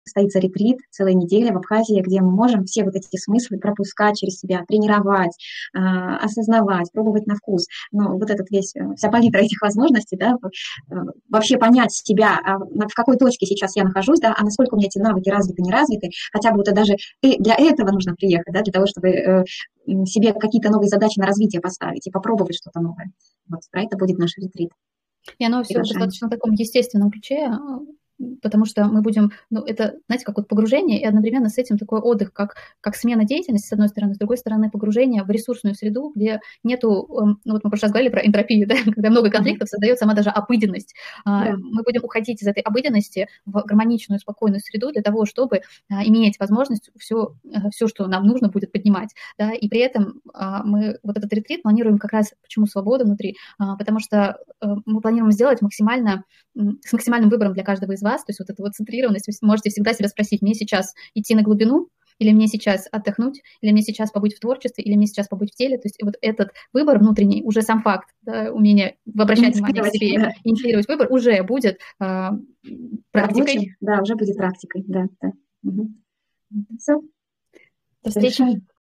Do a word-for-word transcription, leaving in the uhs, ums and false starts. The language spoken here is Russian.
состоится ретрит, целая неделя в Абхазии, где мы можем все вот эти смыслы пропускать через себя, тренировать, э, осознавать, пробовать на вкус. Но вот этот весь, э, вся палитра этих возможностей, да, э, вообще понять себя, а в какой точке сейчас я нахожусь, да, а насколько у меня эти навыки развиты, не развиты, хотя бы вот это даже и для этого нужно приехать, да, для того, чтобы э, себе какие-то новые задачи на развитие поставить и попробовать что-то новое. Вот про это будет наш ретрит. И оно все в достаточно таком естественном ключе, потому что мы будем, ну, это, знаете, как вот погружение, и одновременно с этим такой отдых, как, как смена деятельности, с одной стороны, с другой стороны, погружение в ресурсную среду, где нету, ну, вот мы в прошлый раз говорили про энтропию, да, когда много конфликтов, создает сама даже обыденность. Да. Мы будем уходить из этой обыденности в гармоничную, спокойную среду для того, чтобы иметь возможность все, все, что нам нужно, будет поднимать, да, и при этом мы вот этот ретрит планируем как раз, почему свобода внутри, потому что мы планируем сделать максимально, с максимальным выбором для каждого из вас. То есть вот эта вот центрированность, вы можете всегда себя спросить, мне сейчас идти на глубину, или мне сейчас отдохнуть, или мне сейчас побыть в творчестве, или мне сейчас побыть в теле. То есть вот этот выбор внутренний, уже сам факт, да, умение обращать внимание к себе, да. Инициировать выбор, уже будет э, практикой. Да, уже будет практикой, да. да. Угу. Все. До встречи.